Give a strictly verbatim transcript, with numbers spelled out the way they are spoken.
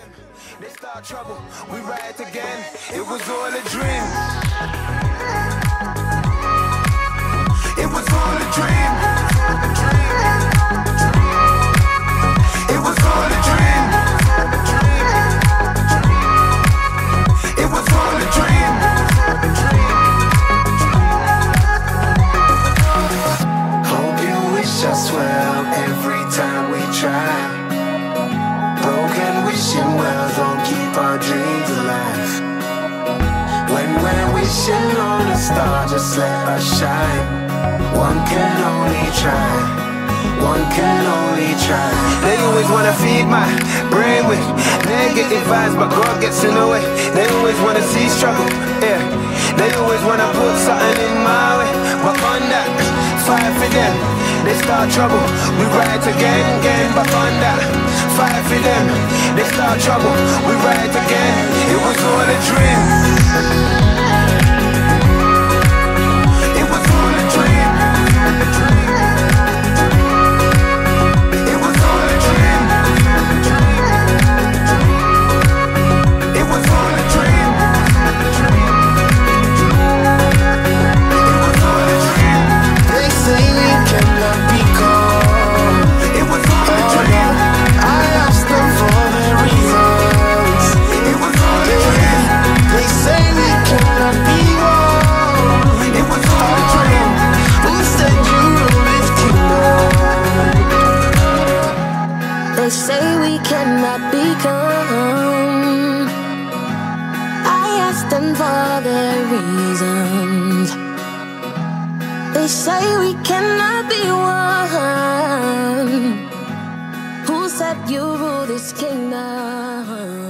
them, they start trouble, we rise again. It was all a dream. It was all a dream. It was all a dream. It was all a dream. Hope you wish us well every time we try. Broken wishing wells don't keep our dreams alive. When we're wishing on a star, just let us shine. One can only try, one can only try. They always wanna feed my brain with negative vibes, but God gets in the way. They always wanna see struggle, yeah. They always wanna put something in my way, but on that, fight for them. They start trouble, we rise again, again. But on that, fight for them. They start trouble, we rise again. It was all a dream. It was all a dream. They say we cannot become. I asked them for their reasons. They say we cannot be one. Who said you rule this kingdom?